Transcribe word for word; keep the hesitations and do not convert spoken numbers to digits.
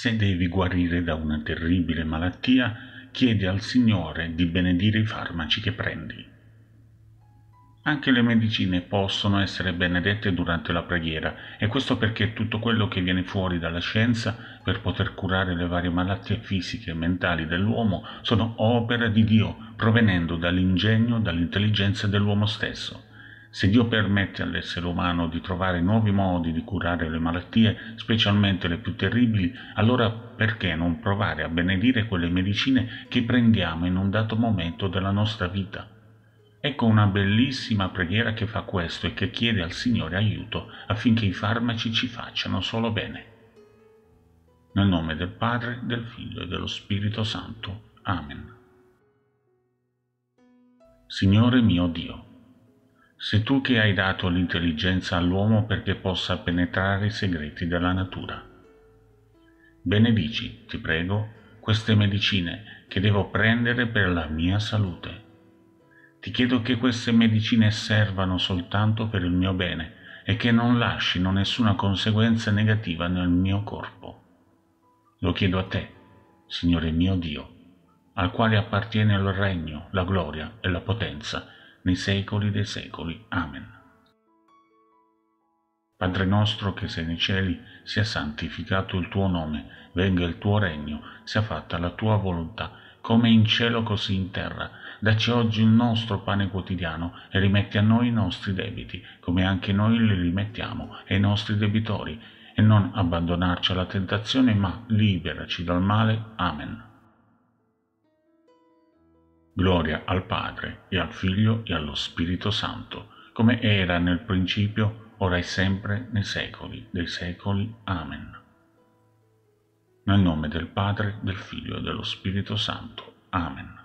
Se devi guarire da una terribile malattia, chiedi al Signore di benedire i farmaci che prendi. Anche le medicine possono essere benedette durante la preghiera, e questo perché tutto quello che viene fuori dalla scienza per poter curare le varie malattie fisiche e mentali dell'uomo sono opera di Dio, provenendo dall'ingegno e dall'intelligenza dell'uomo stesso. Se Dio permette all'essere umano di trovare nuovi modi di curare le malattie, specialmente le più terribili, allora perché non provare a benedire quelle medicine che prendiamo in un dato momento della nostra vita? Ecco una bellissima preghiera che fa questo e che chiede al Signore aiuto affinché i farmaci ci facciano solo bene. Nel nome del Padre, del Figlio e dello Spirito Santo. Amen. Signore mio Dio, sei tu che hai dato l'intelligenza all'uomo perché possa penetrare i segreti della natura. Benedici, ti prego, queste medicine che devo prendere per la mia salute. Ti chiedo che queste medicine servano soltanto per il mio bene e che non lascino nessuna conseguenza negativa nel mio corpo. Lo chiedo a te, Signore mio Dio, al quale appartiene il regno, la gloria e la potenza nei secoli dei secoli. Amen. Padre nostro che sei nei cieli, sia santificato il tuo nome, venga il tuo regno, sia fatta la tua volontà, come in cielo così in terra. Dacci oggi il nostro pane quotidiano e rimetti a noi i nostri debiti, come anche noi li rimettiamo ai nostri debitori, e non abbandonarci alla tentazione, ma liberaci dal male. Amen. Gloria al Padre, e al Figlio, e allo Spirito Santo, come era nel principio, ora e sempre, nei secoli dei secoli. Amen. Nel nome del Padre, del Figlio e dello Spirito Santo. Amen.